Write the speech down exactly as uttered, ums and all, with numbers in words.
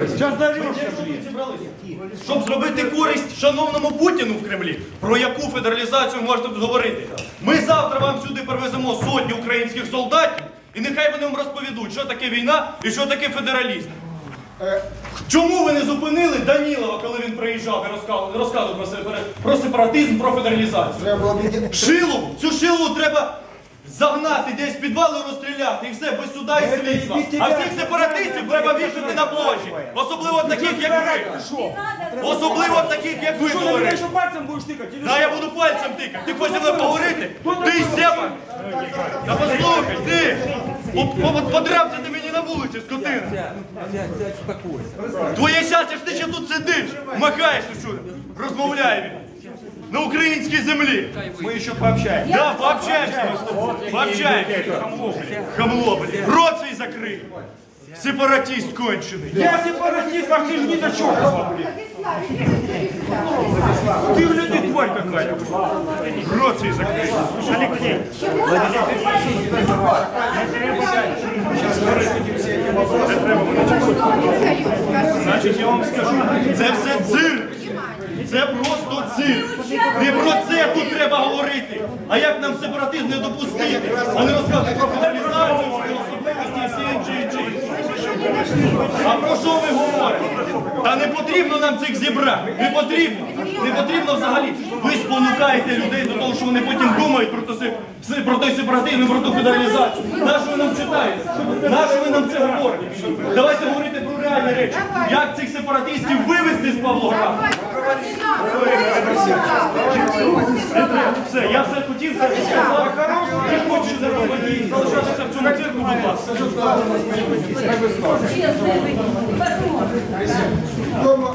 Щоб зробити користь шановному Путіну в Кремлі, про яку федералізацію можете тут говорити? Ми завтра вам сюди привеземо сотні українських солдатів, і нехай вони вам розповідуть, що таке війна і що таке федералізм. Чому ви не зупинили Данілова, коли він приїжджав і розказував, розказував про, сепара... про сепаратизм, про федералізацію? Шилу, цю шилу треба загнати десь в підвал і розстріляти, і все, без суда і слідства. А всіх сепаратистів треба вішати на площі. Особливо таких, як ви. Особливо таких, як ви, товариш. Да, я буду пальцем тикати. Ти хочеш мене поговорити? Ти сепар. Та послухай, ти. Подрявся ти мені на вулиці, скотина. Твоє щастя, ж ти ще тут сидиш, махаєш ти що, розмовляє він. На українській землі. Мы еще пообщаемся. Да, пообщаемся. Пообщаемся. Хамло, блин. Рот свій закрий. Сепаратист кончений. Я сепаратист, а ты же не до чёрта, блин. Ты, блин, ты тварь какая-то. Рот свій закрий. Алексей. Значить, я вам скажу, це все цирк. Це просто цирк. Не про це тут треба говорити. А як нам сепаратизм не допустити? А не розказувати про федералізацію, особливості і всі інші. А про що ви говорите? Та не потрібно нам цих зібрати. Не потрібно. Не потрібно взагалі. Ви спонукаєте людей до того, що вони потім думають про, то, про той сепаратизм і про ту федералізацію. Нащо ви нам читаєте? Нащо ви нам це говорите? Давайте говорити про реальні речі. Як цих сепаратистів вивезти з Павлограду? Все, я все хотів, все сказав. Я хочу залишатися в цьому цирку, будь ласка.